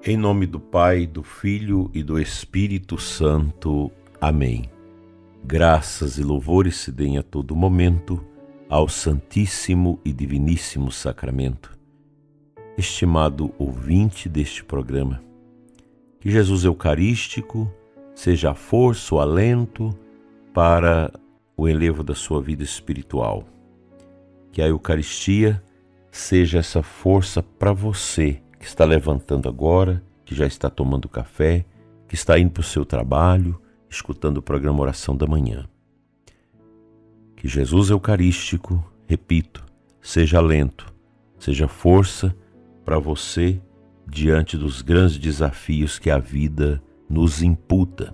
Em nome do Pai, do Filho e do Espírito Santo. Amém. Graças e louvores se deem a todo momento ao Santíssimo e Diviníssimo Sacramento. Estimado ouvinte deste programa, que Jesus Eucarístico seja a força, o alento para o elevo da sua vida espiritual. Que a Eucaristia seja essa força para você que está levantando agora, que já está tomando café, que está indo para o seu trabalho, escutando o programa Oração da Manhã. Que Jesus Eucarístico, repito, seja alento, seja força para você diante dos grandes desafios que a vida nos imputa.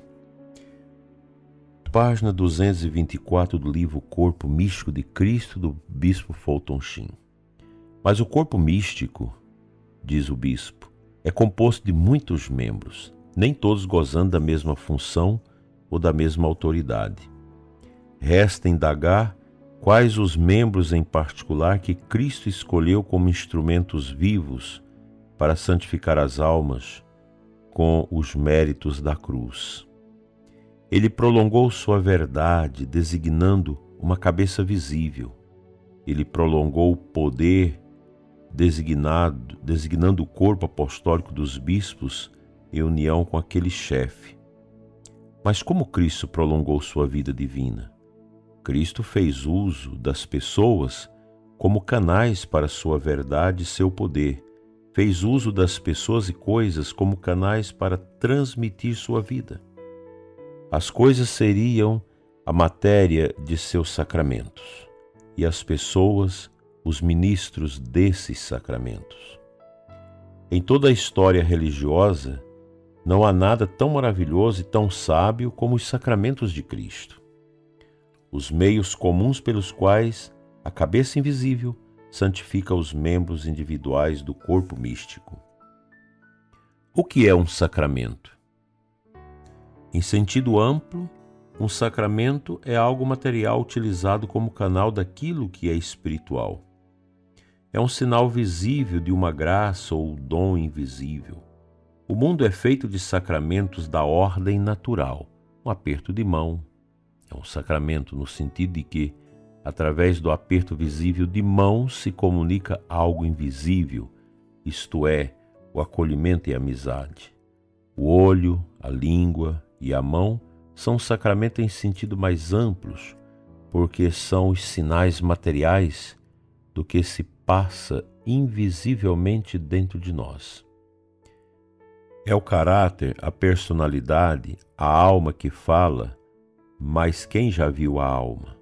Página 224 do livro Corpo Místico de Cristo, do Bispo Fulton Sheen. Mas o corpo místico, diz o bispo, é composto de muitos membros, nem todos gozando da mesma função ou da mesma autoridade. Resta indagar quais os membros em particular que Cristo escolheu como instrumentos vivos para santificar as almas com os méritos da cruz. Ele prolongou sua verdade, designando uma cabeça visível. Ele prolongou o poder, designando o corpo apostólico dos bispos em união com aquele chefe. Mas como Cristo prolongou sua vida divina? Cristo fez uso das pessoas como canais para sua verdade e seu poder. Fez uso das pessoas e coisas como canais para transmitir sua vida. As coisas seriam a matéria de seus sacramentos, e as pessoas os ministros desses sacramentos. Em toda a história religiosa, não há nada tão maravilhoso e tão sábio como os sacramentos de Cristo. Os meios comuns pelos quais a cabeça invisível santifica os membros individuais do corpo místico. O que é um sacramento? Em sentido amplo, um sacramento é algo material utilizado como canal daquilo que é espiritual. É um sinal visível de uma graça ou dom invisível. O mundo é feito de sacramentos da ordem natural. Um aperto de mão é um sacramento no sentido de que, através do aperto visível de mão, se comunica algo invisível, isto é, o acolhimento e a amizade. O olho, a língua e a mão são sacramentos em sentido mais amplos, porque são os sinais materiais do que se passa invisivelmente dentro de nós. É o caráter, a personalidade, a alma que fala, mas quem já viu a alma?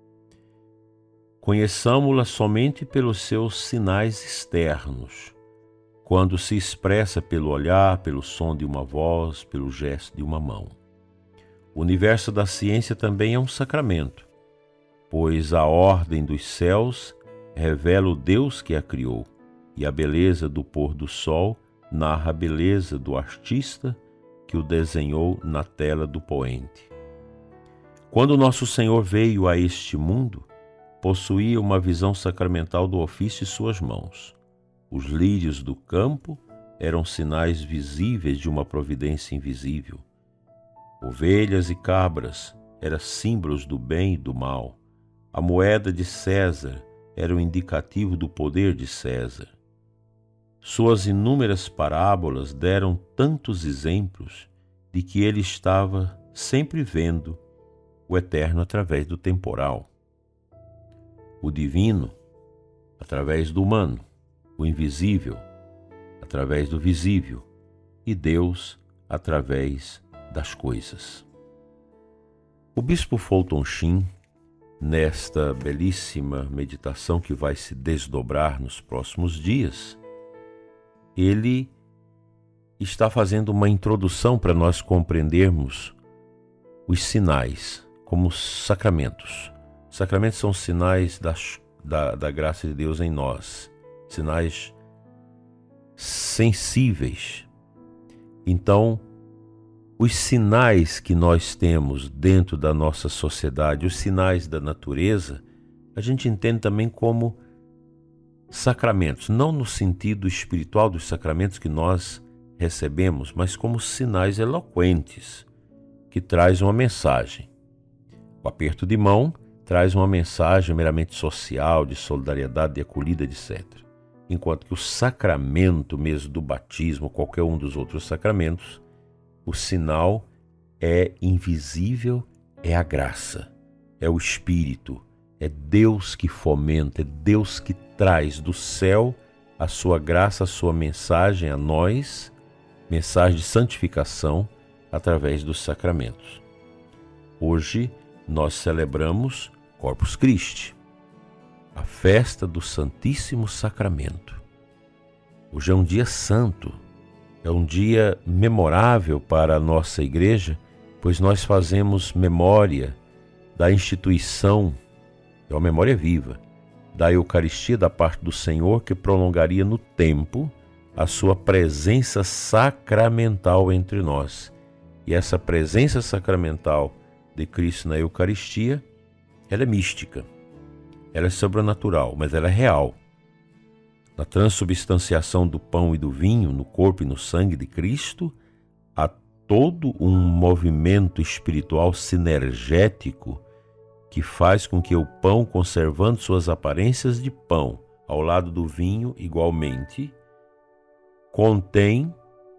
Conheçamo-la somente pelos seus sinais externos, quando se expressa pelo olhar, pelo som de uma voz, pelo gesto de uma mão. O universo da ciência também é um sacramento, pois a ordem dos céus revela o Deus que a criou, e a beleza do pôr do sol narra a beleza do artista que o desenhou na tela do poente. Quando nosso Senhor veio a este mundo, possuía uma visão sacramental do ofício em suas mãos. Os lírios do campo eram sinais visíveis de uma providência invisível. Ovelhas e cabras eram símbolos do bem e do mal. A moeda de César era o indicativo do poder de César. Suas inúmeras parábolas deram tantos exemplos de que ele estava sempre vendo o eterno através do temporal, o divino através do humano, o invisível através do visível e Deus através das coisas. O bispo Fulton Sheen, nesta belíssima meditação que vai se desdobrar nos próximos dias, ele está fazendo uma introdução para nós compreendermos os sinais como sacramentos. Sacramentos são sinais da graça de Deus em nós, sinais sensíveis. Então, os sinais que nós temos dentro da nossa sociedade, os sinais da natureza, a gente entende também como sacramentos, não no sentido espiritual dos sacramentos que nós recebemos, mas como sinais eloquentes que traz uma mensagem. O aperto de mão traz uma mensagem meramente social, de solidariedade, de acolhida, etc. Enquanto que o sacramento mesmo do batismo, qualquer um dos outros sacramentos, o sinal é invisível, é a graça, é o Espírito, é Deus que fomenta, é Deus que traz do céu a sua graça, a sua mensagem a nós, mensagem de santificação através dos sacramentos. Hoje nós celebramos Corpus Christi, a festa do Santíssimo Sacramento. Hoje é um dia santo, é um dia memorável para a nossa igreja, pois nós fazemos memória da instituição, é uma memória viva, da Eucaristia da parte do Senhor, que prolongaria no tempo a sua presença sacramental entre nós. E essa presença sacramental de Cristo na Eucaristia, ela é mística, ela é sobrenatural, mas ela é real. Na transubstanciação do pão e do vinho, no corpo e no sangue de Cristo, há todo um movimento espiritual sinergético que faz com que o pão, conservando suas aparências de pão, ao lado do vinho igualmente, contém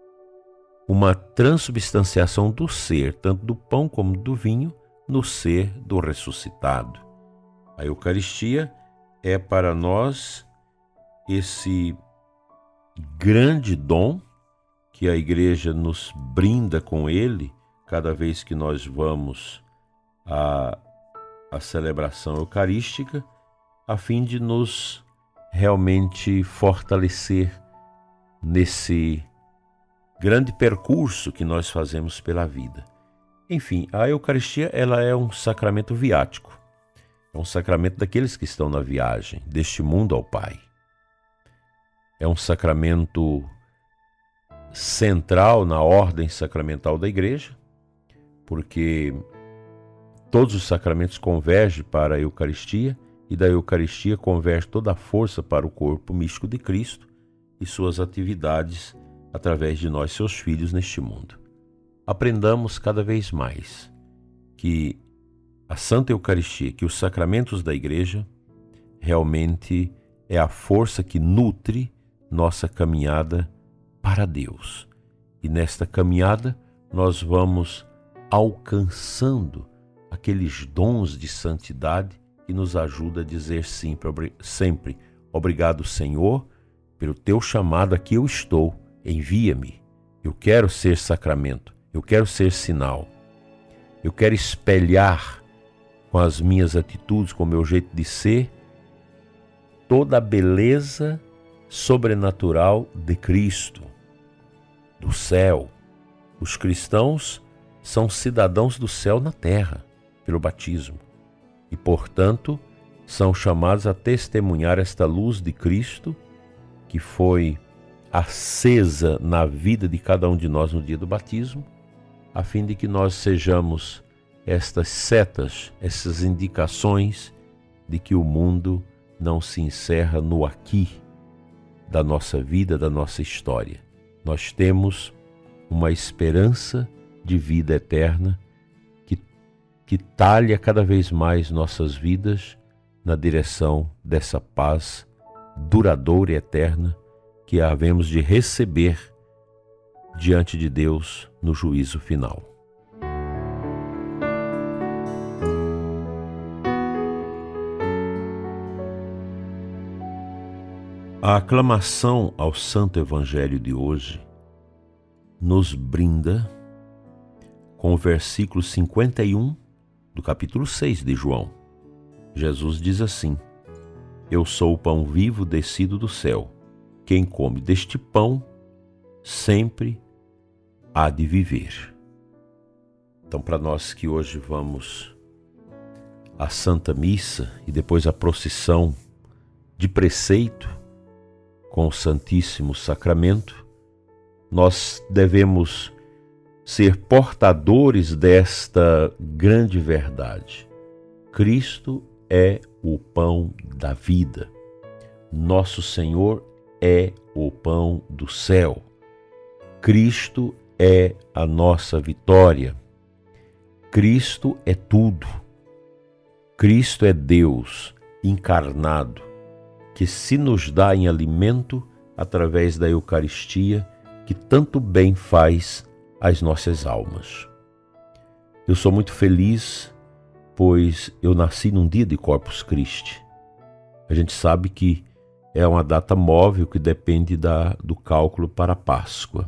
uma transubstanciação do ser, tanto do pão como do vinho, no ser do ressuscitado. A Eucaristia é para nós esse grande dom que a Igreja nos brinda com ele cada vez que nós vamos à celebração eucarística, a fim de nos realmente fortalecer nesse grande percurso que nós fazemos pela vida. Enfim, a Eucaristia ela é um sacramento viático, é um sacramento daqueles que estão na viagem deste mundo ao Pai. É um sacramento central na ordem sacramental da Igreja, porque todos os sacramentos convergem para a Eucaristia e da Eucaristia converge toda a força para o corpo místico de Cristo e suas atividades através de nós, seus filhos, neste mundo. Aprendamos cada vez mais que a Santa Eucaristia, que os sacramentos da Igreja realmente é a força que nutre nossa caminhada para Deus. E nesta caminhada nós vamos alcançando aqueles dons de santidade que nos ajuda a dizer sempre obrigado, Senhor, pelo teu chamado, aqui eu estou, envia-me. Eu quero ser sacramento, eu quero ser sinal, eu quero espelhar com as minhas atitudes, com o meu jeito de ser, toda a beleza sobrenatural de Cristo, do céu. Os cristãos são cidadãos do céu na terra, pelo batismo, e, portanto, são chamados a testemunhar esta luz de Cristo que foi acesa na vida de cada um de nós no dia do batismo, a fim de que nós sejamos estas setas, essas indicações de que o mundo não se encerra no aqui da nossa vida, da nossa história. Nós temos uma esperança de vida eterna que talha cada vez mais nossas vidas na direção dessa paz duradoura e eterna que havemos de receber diante de Deus no juízo final. A aclamação ao Santo Evangelho de hoje nos brinda com o versículo 51 do capítulo 6 de João. Jesus diz assim: Eu sou o pão vivo descido do céu. Quem come deste pão sempre há de viver. Então, para nós que hoje vamos à Santa Missa e depois à procissão de preceito com o Santíssimo Sacramento, nós devemos ser portadores desta grande verdade. Cristo é o pão da vida. Nosso Senhor é o pão do céu. Cristo é a nossa vitória. Cristo é tudo. Cristo é Deus encarnado, que se nos dá em alimento através da Eucaristia, que tanto bem faz às nossas almas. Eu sou muito feliz, pois eu nasci num dia de Corpus Christi. A gente sabe que é uma data móvel que depende do cálculo para a Páscoa.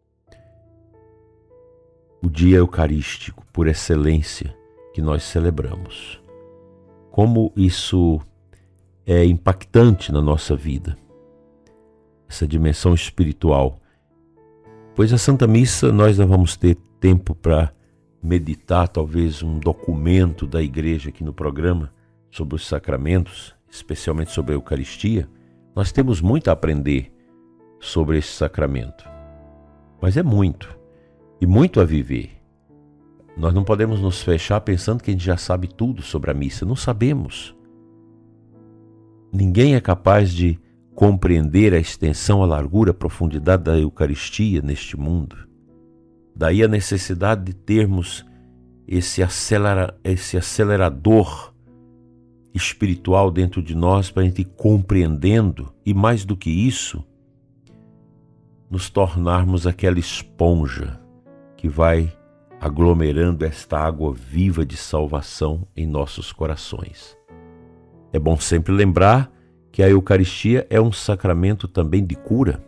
O dia eucarístico, por excelência, que nós celebramos. Como isso é impactante na nossa vida, essa dimensão espiritual. Pois a Santa Missa nós não vamos ter tempo para meditar, talvez um documento da Igreja aqui no programa sobre os sacramentos, especialmente sobre a Eucaristia. Nós temos muito a aprender sobre esse sacramento, mas é muito, e muito a viver. Nós não podemos nos fechar pensando que a gente já sabe tudo sobre a missa. Não sabemos. Ninguém é capaz de compreender a extensão, a largura, a profundidade da Eucaristia neste mundo. Daí a necessidade de termos esse acelerador espiritual dentro de nós para a gente ir compreendendo e, mais do que isso, nos tornarmos aquela esponja que vai aglomerando esta água viva de salvação em nossos corações. É bom sempre lembrar que a Eucaristia é um sacramento também de cura.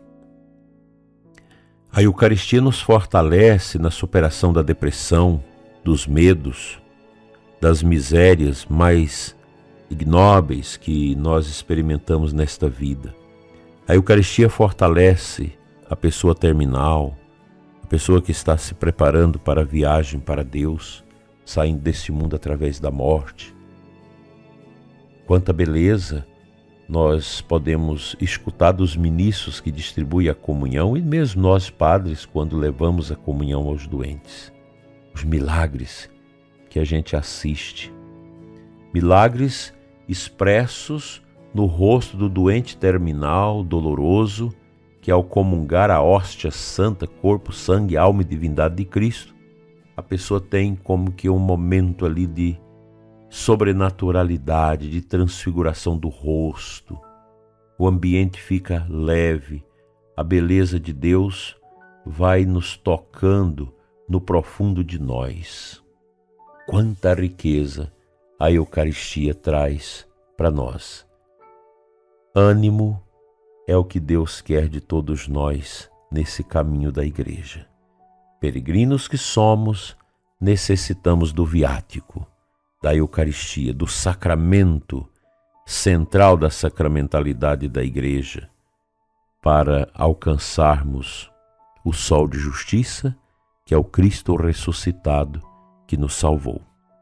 A Eucaristia nos fortalece na superação da depressão, dos medos, das misérias mais ignóbeis que nós experimentamos nesta vida. A Eucaristia fortalece a pessoa terminal, a pessoa que está se preparando para a viagem para Deus, saindo desse mundo através da morte. Quanta beleza nós podemos escutar dos ministros que distribuem a comunhão e mesmo nós padres quando levamos a comunhão aos doentes. Os milagres que a gente assiste. Milagres expressos no rosto do doente terminal, doloroso, que ao comungar a hóstia santa, corpo, sangue, alma e divindade de Cristo, a pessoa tem como que um momento ali de sobrenaturalidade, de transfiguração do rosto. O ambiente fica leve, a beleza de Deus vai nos tocando no profundo de nós. Quanta riqueza a Eucaristia traz para nós. Ânimo é o que Deus quer de todos nós nesse caminho da Igreja. Peregrinos que somos, necessitamos do viático, da Eucaristia, do sacramento central da sacramentalidade da Igreja, para alcançarmos o sol de justiça, que é o Cristo ressuscitado que nos salvou.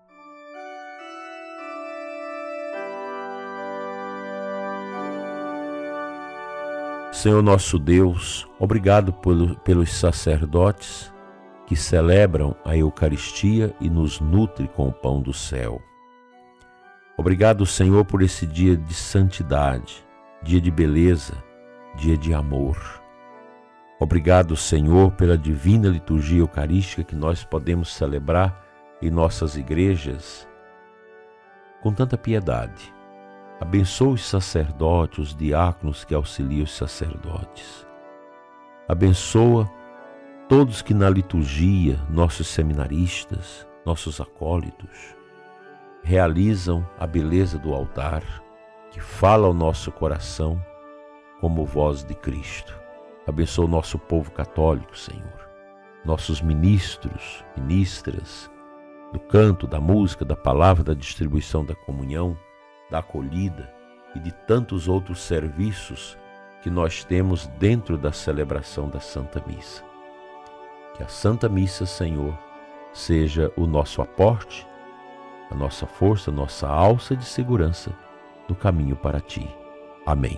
Senhor nosso Deus, obrigado pelos sacerdotes que celebram a Eucaristia e nos nutre com o pão do céu. Obrigado, Senhor, por esse dia de santidade, dia de beleza, dia de amor. Obrigado, Senhor, pela divina liturgia eucarística que nós podemos celebrar em nossas igrejas com tanta piedade. Abençoa os sacerdotes, os diáconos que auxiliam os sacerdotes. Abençoa todos que na liturgia, nossos seminaristas, nossos acólitos, realizam a beleza do altar, que fala ao nosso coração como voz de Cristo. Abençoa o nosso povo católico, Senhor, nossos ministros, ministras, do canto, da música, da palavra, da distribuição da comunhão, da acolhida e de tantos outros serviços que nós temos dentro da celebração da Santa Missa. Que a Santa Missa, Senhor, seja o nosso aporte, a nossa força, a nossa alça de segurança no caminho para Ti. Amém.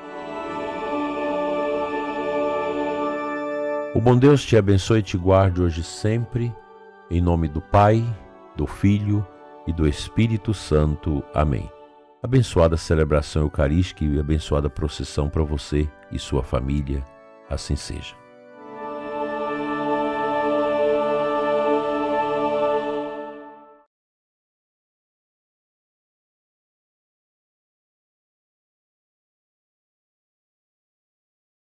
O bom Deus te abençoe e te guarde hoje e sempre, em nome do Pai, do Filho e do Espírito Santo. Amém. Abençoada celebração eucarística e abençoada procissão para você e sua família. Assim seja.